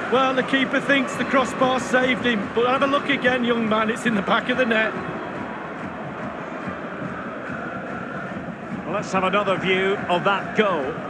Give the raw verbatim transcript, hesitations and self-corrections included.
Well, the keeper thinks the crossbar saved him, but have a look again, young man, it's in the back of the net. Let's have another view of that goal.